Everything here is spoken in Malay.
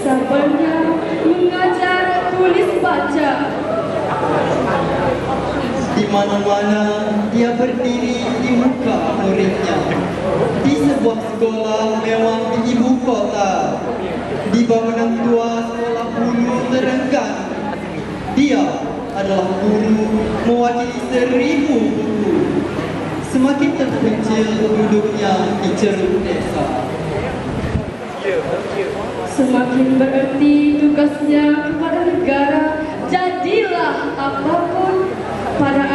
sabarnya mengajar tulis baca. Di mana-mana dia berdiri di muka muridnya. Di sebuah sekolah mewah di ibu kota, di bangunan tua sekolah hulu Terenggan, dia adalah guru mewakili 1000 guru. Semakin terpencil duduknya di ceruk desa, Semakin berarti tugasnya kepada negara. Jadilah apapun pada